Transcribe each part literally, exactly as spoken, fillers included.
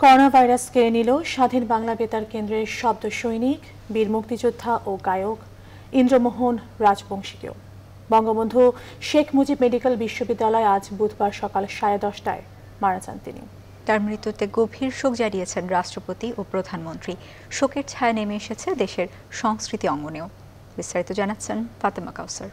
Corona virus কেড়ে নিল স্বাধীন বাংলা বেতার কেন্দ্রের শব্দ সৈনিক, বীর মুক্তিযোদ্ধা ও গায়ক ইন্দ্রমোহন রাজবংশীকেও। বঙ্গবন্ধু শেখ মুজিব মেডিকেল বিশ্ববিদ্যালয়ে আজ বুধবার সকাল সাড়ে দশটায় মারা যান তিনি। তার মৃত্যুতে গভীর শোক জানিয়েছেন রাষ্ট্রপতি ও প্রধানমন্ত্রী। শোকের ছায়া নেমে এসেছে দেশের সংস্কৃতি অঙ্গনেও। বিস্তারিত জানাচ্ছেন ফাতেমা কাউসার।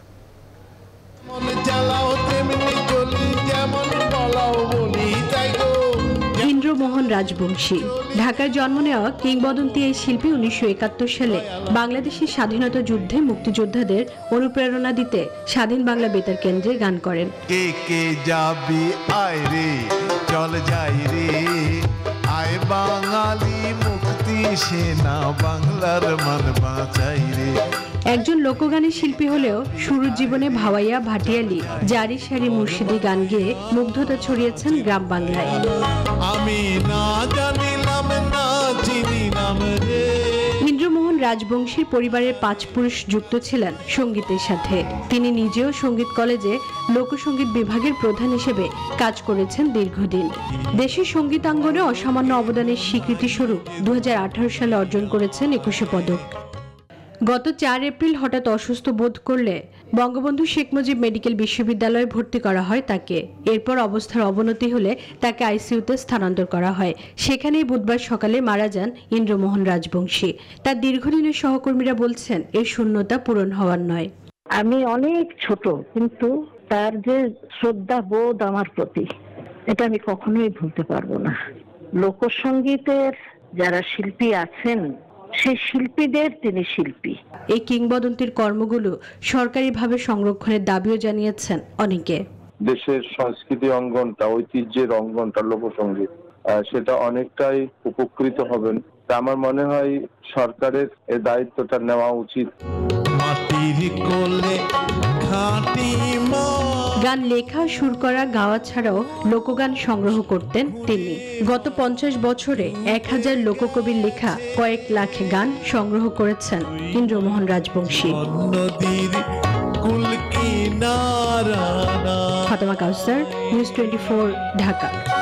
ইন্দ্রমোহন রাজবংশী ঢাকায় জন্ম নেওয়া কিংবদন্তি এই শিল্পী উনিশশো একাত্তর সালে বাংলাদেশের স্বাধীনতা যুদ্ধে মুক্তিযোদ্ধাদের অনুপ্রেরণা দিতে স্বাধীন বাংলা বেতার কেন্দ্রে গান করেন। কে কে যাবি আয় রে চল যাই রে আয় বাঙালি মুক্তি সেনা বাংলার মান বাঁচাই রে। একজন লোকগানের শিল্পী হলেও শুরুর জীবনে ভাওয়াইয়া, ভাটিয়ালি, জারি সারি, মুর্শিদি গান গেয়ে মুগ্ধতা ছড়িয়েছেন গ্রাম বাংলায়। আমি না জানিলাম না চিনিলাম রে। ইন্দ্রমোহন রাজবংশীর পরিবারের পাঁচ পুরুষ যুক্ত ছিলেন সঙ্গীতের সাথে। তিনি নিজেও সঙ্গীত কলেজে লোকসঙ্গীত বিভাগের প্রধান হিসেবে কাজ করেছেন দীর্ঘদিন। দেশের সঙ্গীতাঙ্গনে অসামান্য অবদানের স্বীকৃতি স্বরূপ দু হাজার আঠারো সালে অর্জন করেছেন একুশে পদক। গত চার এপ্রিল হঠাৎ অসুস্থ বোধ করলে বঙ্গবন্ধু শেখ মুজিব মেডিকেল বিশ্ববিদ্যালয়ে ভর্তি করা হয় তাকে। এরপর অবস্থার অবনতি হলে তাকে আইসিইউতে স্থানান্তর করা হয়। সেখানেই বুধবার সকালে মারা যান ইন্দ্রমোহন রাজবংশী। তার দীর্ঘদিনের সহকর্মীরা বলছেন এর শূন্যতা পূরণ হওয়ার নয়। আমি অনেক ছোট, কিন্তু তার যে শ্রদ্ধা বোধ আমার প্রতি, এটা আমি কখনোই ভুলতে পারবো না। লোকসঙ্গীতের যারা শিল্পী আছেন সেই শিল্পীদের তিনি শিল্পী। এই কিংবদন্তির কর্মগুলো সরকারিভাবে সংরক্ষণের দাবিও জানিয়েছেন অনেকে। দেশের সংস্কৃতি অঙ্গনটা, ঐতিহ্যের অঙ্গনটা, লোকসঙ্গীত, সেটা অনেকটাই উপকৃত হবেন। আমার মনে হয় সরকারের এই দায়িত্বটা নেওয়া উচিত। গান লেখা, সুর করা, গাওয়া ছাড়াও লোকগান সংগ্রহ করতেন তিনি। গত পঞ্চাশ বছরে এক হাজার লোককবির লেখা কয়েক লাখ গান সংগ্রহ করেছেন Indramohan Rajbongshi. Fatema Kawsar, News Twenty Four, Dhaka.